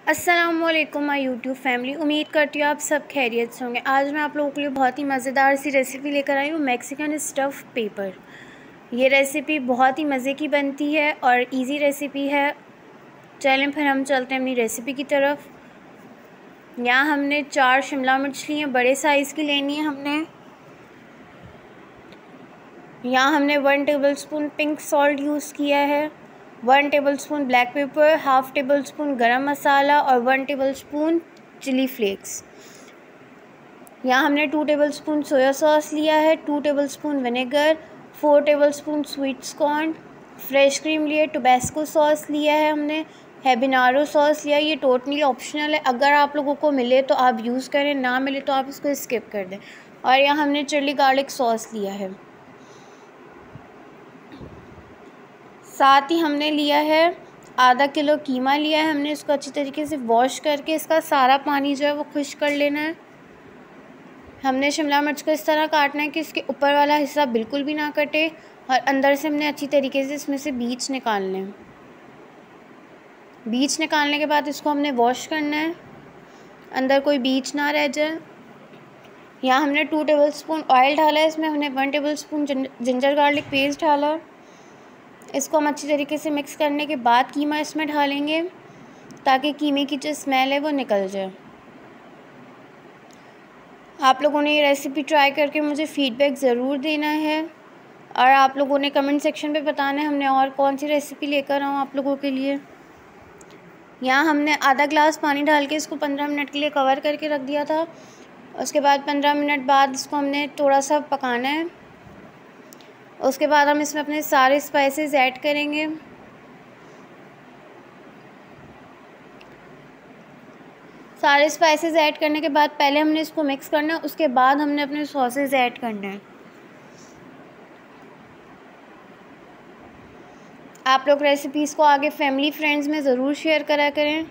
अस्सलामुअलैकुम my YouTube family. उम्मीद करती हूँ आप सब खैरियत से होंगे। आज मैं आप लोगों के लिए बहुत ही मज़ेदार सी रेसिपी लेकर आई हूँ, मैक्सिकन स्टफ़ पेपर। ये रेसिपी बहुत ही मज़े की बनती है और इजी रेसिपी है। चलें फिर हम चलते हैं अपनी रेसिपी की तरफ। यहाँ हमने 4 शिमला मिर्च ली हैं, बड़े साइज़ की लेनी है हमने। यहाँ हमने 1 टेबलस्पून पिंक सॉल्ट यूज़ किया है, 1 tablespoon black pepper, half tablespoon गरम मसाला और 1 टेबलस्पून चिली फ्लेक्स। यहाँ हमने 2 टेबलस्पून सोया सॉस लिया है, 2 tablespoon vinegar, 4 tablespoon sweet corn, fresh cream लिए, टोबैस्को सॉस लिया है हमने, हैबेनारो सॉस लिया है। ये टोटली ऑप्शनल है, अगर आप लोगों को मिले तो आप यूज़ करें, ना मिले तो आप इसको स्किप कर दें। और यहाँ हमने चिली गार्लिक सॉस लिया है। साथ ही हमने लिया है आधा किलो कीमा लिया है हमने। इसको अच्छी तरीके से वॉश करके इसका सारा पानी जो है वो खुश्क कर लेना है। हमने शिमला मिर्च को इस तरह काटना है कि इसके ऊपर वाला हिस्सा बिल्कुल भी ना कटे और अंदर से हमने अच्छी तरीके से इसमें से बीज निकालने हैं। बीज निकालने के बाद इसको हमने वॉश करना है, अंदर कोई बीज ना रह जाए। यहाँ हमने 2 टेबलस्पून ऑयल डाला है, इसमें हमने 1 टेबलस्पून जिंजर गार्लिक पेस्ट डाला। इसको हम अच्छी तरीके से मिक्स करने के बाद कीमा इसमें डालेंगे ताकि कीमे की जो स्मेल है वो निकल जाए। आप लोगों ने ये रेसिपी ट्राई करके मुझे फ़ीडबैक ज़रूर देना है और आप लोगों ने कमेंट सेक्शन पे बताना है हमने और कौन सी रेसिपी लेकर आऊँ आप लोगों के लिए। यहाँ हमने आधा ग्लास पानी डाल के इसको 15 मिनट के लिए कवर करके रख दिया था। उसके बाद 15 मिनट बाद इसको हमने थोड़ा सा पकाना है। उसके बाद हम इसमें अपने सारे स्पाइसेस ऐड करेंगे। सारे स्पाइसेस ऐड करने के बाद पहले हमने इसको मिक्स करना है, उसके बाद हमने अपने सॉसेस ऐड करने हैं। आप लोग रेसिपीज़ को आगे फैमिली फ्रेंड्स में ज़रूर शेयर करा करें।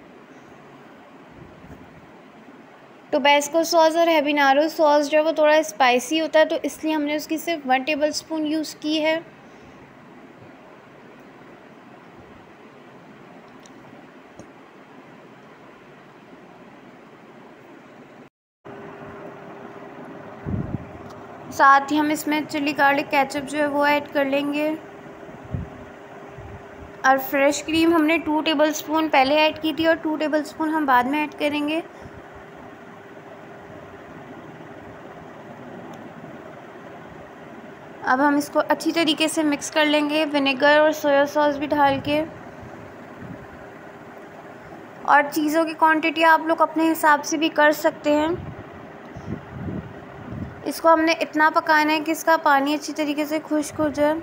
टोबैस्को सॉस और हैबेनारो सॉस जो है वो थोड़ा स्पाइसी होता है, तो इसलिए हमने उसकी सिर्फ 1 टेबलस्पून यूज़ की है। साथ ही हम इसमें चिली गार्लिक केचप जो है वो ऐड कर लेंगे और फ्रेश क्रीम हमने 2 टेबलस्पून पहले ऐड की थी और 2 टेबलस्पून हम बाद में ऐड करेंगे। अब हम इसको अच्छी तरीके से मिक्स कर लेंगे, विनेगर और सोया सॉस भी डाल के। और चीज़ों की क्वांटिटी आप लोग अपने हिसाब से भी कर सकते हैं। इसको हमने इतना पकाना है कि इसका पानी अच्छी तरीके से खुश्क हो जाए।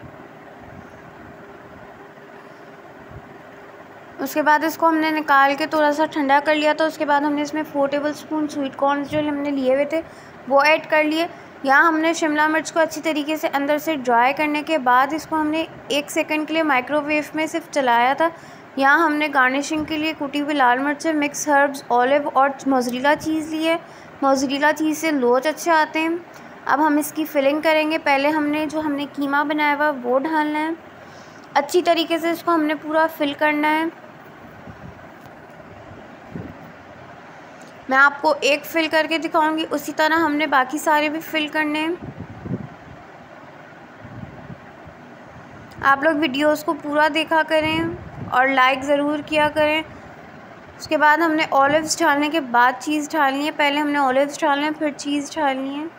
उसके बाद इसको हमने निकाल के थोड़ा सा ठंडा कर लिया था। उसके बाद हमने इसमें 4 टेबलस्पून स्वीट कॉर्न जो हमने लिए हुए थे वो ऐड कर लिए। यहाँ हमने शिमला मिर्च को अच्छी तरीके से अंदर से ड्राई करने के बाद इसको हमने 1 सेकंड के लिए माइक्रोवेव में सिर्फ चलाया था। यहाँ हमने गार्निशिंग के लिए कुटी हुई लाल मिर्चें, मिक्स हर्ब्स, ऑलिव और मोज़रेला चीज़ ली है। मोज़रेला चीज़ से लोच अच्छे आते हैं। अब हम इसकी फिलिंग करेंगे। पहले हमने कीमा बनाया हुआ वो डालना है। अच्छी तरीके से इसको हमने पूरा फिल करना है। मैं आपको एक फिल करके दिखाऊंगी, उसी तरह हमने बाकी सारे भी फिल करने हैं। आप लोग वीडियोस को पूरा देखा करें और लाइक ज़रूर किया करें। उसके बाद हमने ऑलिव्स डालने के बाद चीज़ डालनी है। पहले हमने ऑलिव्स डालना है, फिर चीज़ डालनी है।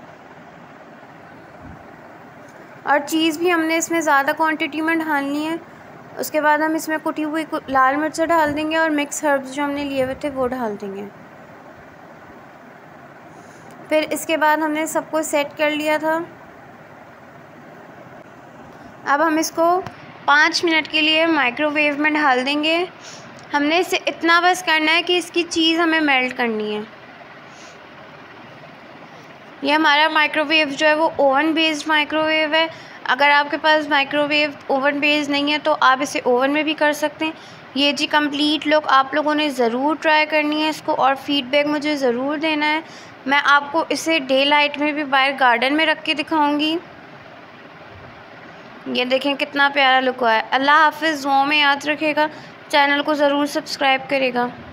और चीज़ भी हमने इसमें ज़्यादा क्वांटिटी में डालनी है। उसके बाद हम इसमें कुटी हुई लाल मिर्च डाल देंगे और मिक्स हर्ब्स जो हमने लिए हुए थे वो डाल देंगे। फिर इसके बाद हमने सबको सेट कर लिया था। अब हम इसको 5 मिनट के लिए माइक्रोवेव में डाल देंगे। हमने इसे इतना बस करना है कि इसकी चीज़ हमें मेल्ट करनी है। ये हमारा माइक्रोवेव जो है वो ओवन बेस्ड माइक्रोवेव है। अगर आपके पास माइक्रोवेव ओवन बेस्ड नहीं है तो आप इसे ओवन में भी कर सकते हैं। ये जी कंप्लीट लुक आप लोगों ने ज़रूर ट्राई करनी है इसको और फ़ीडबैक मुझे ज़रूर देना है। मैं आपको इसे डे लाइट में भी बाहर गार्डन में रख के दिखाऊंगी। ये देखें कितना प्यारा लुक हुआ है। अल्लाह हाफ़िज़। दुआओं में याद रखिएगा, चैनल को ज़रूर सब्सक्राइब करेगा।